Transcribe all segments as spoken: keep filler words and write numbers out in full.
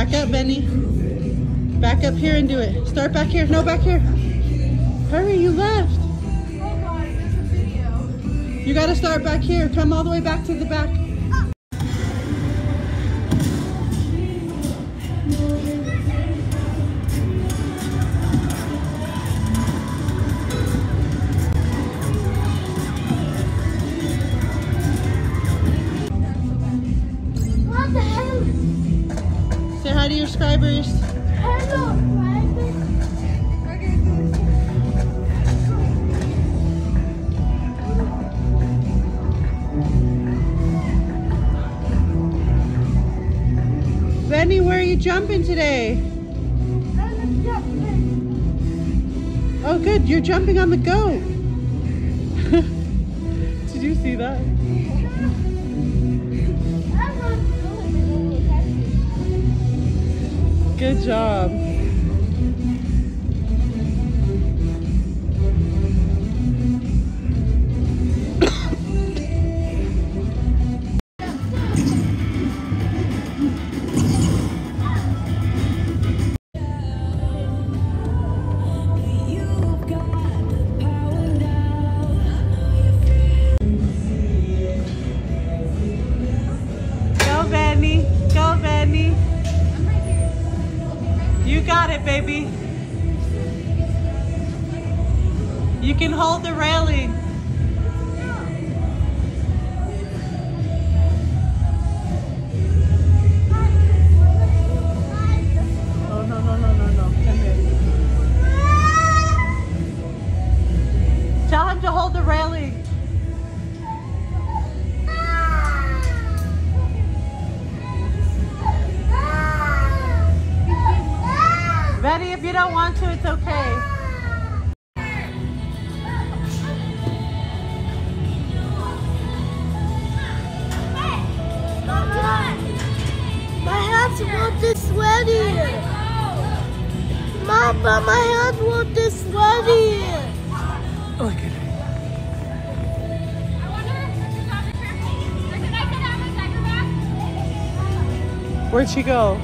Back up, Veni. Back up here and do it. Start back here. No, back here. Hurry, you left. Oh guys, there's a video. You gotta start back here. Come all the way back to the back. What the hell? Say hi to your subscribers. Hello, Veni, where are you jumping today? Oh good, you're jumping on the goat. Did you see that? Good job. Go, Veni. Go, Veni. You got it, baby. You can hold the railing. Oh, no, no, no, no, no. Come here. Tell him to hold the railing. Veni, if you don't want to, it's okay. My hands want this sweaty. Mom, but my hands want this sweaty. Look at it. Where'd she go?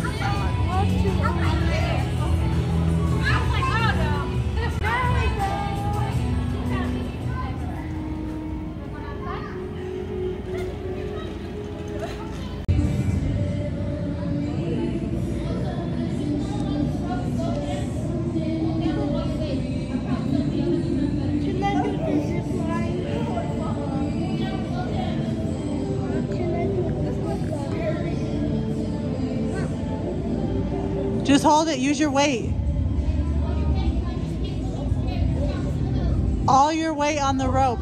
Just hold it, use your weight. All your weight on the rope.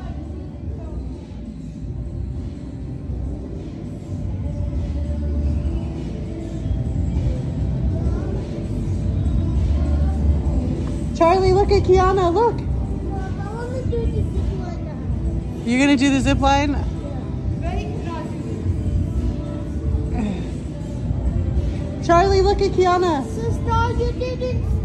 Charlie, look at Kiana, look. I want to do the zip line now. You're gonna do the zip line? Yeah. Charlie, look at Kiana. Sister, you didn't